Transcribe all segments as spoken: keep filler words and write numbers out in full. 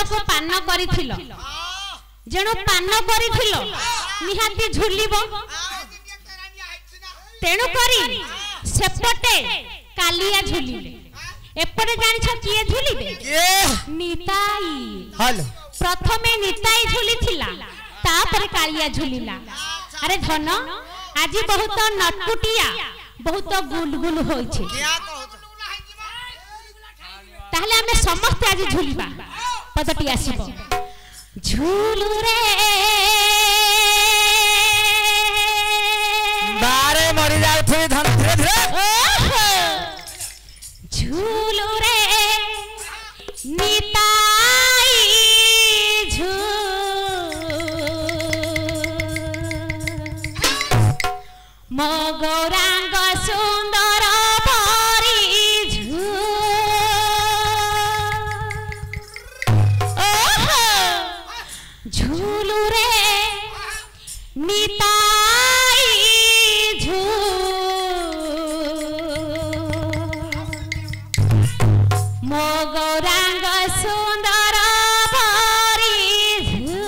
को पान करिथिलो जेणु पान करिथिलो निहाती झुलिबो तेणु करी सेपटे कालिया झुलिले एपटे जानि छ किए झुलिबे के निताई हेलो प्रथमे निताई झुलिथिला तापर कालिया झुलिला अरे धन आज बहुत नटकुटिया बहुत गुलगुल होई छे ताहले हमें समस्त आज झुलिबा पदटी आसीबो झुलु रे बारे मरि जाउ थे धन धीरे धीरे झुलु रे निताई झू मगौरांग सुंदर झूलू रे निताई झू मो गौरांग सुंदर भरी झू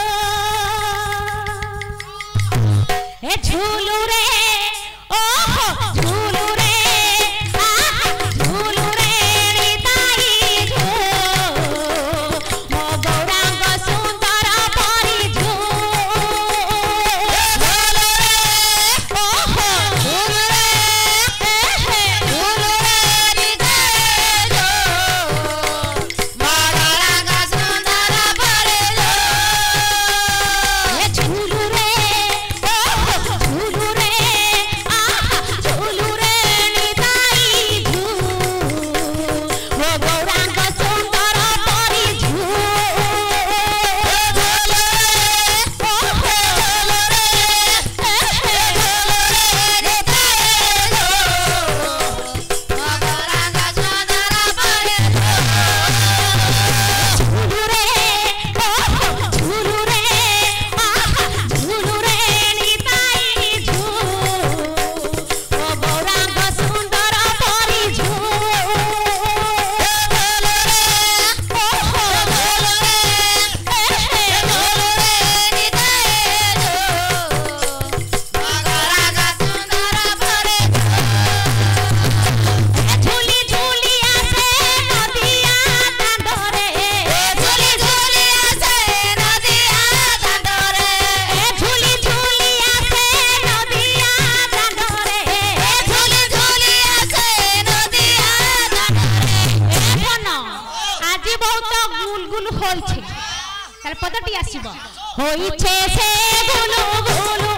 ए झूलू रे ओहो झूलू रे झूलू रे निताई झू मो गौरांग सुंदर पदटी आसीबो होई छे से गुलु गुलु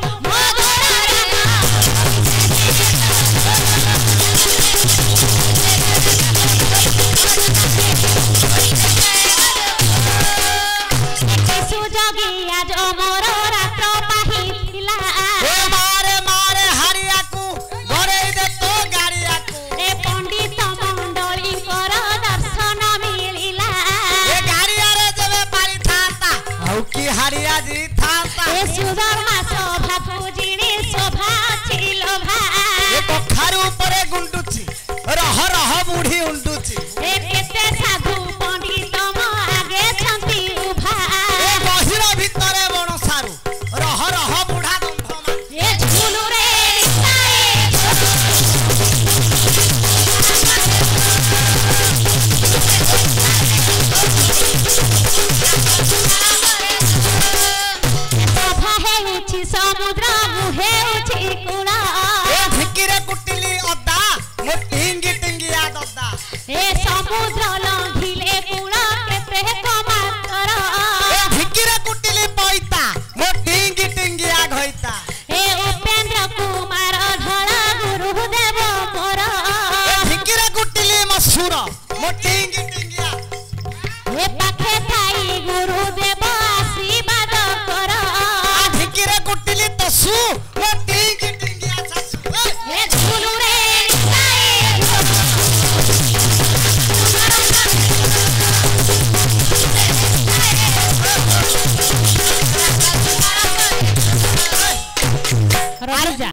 सुजगिया जो मोर रात पाहिला ए मारे मारे हरिया को घरे दे तो गाड़िया को ए पंडित मंडली कर दर्शन मिलिला ए गाड़िया रे जबे पारी थाता औ की हरिया जी थाता ए सुधर्मा शोभा पूजिनी शोभा छिलो भा ए कखारू ऊपर गुंडुची रह रह बूढ़ी उंडुची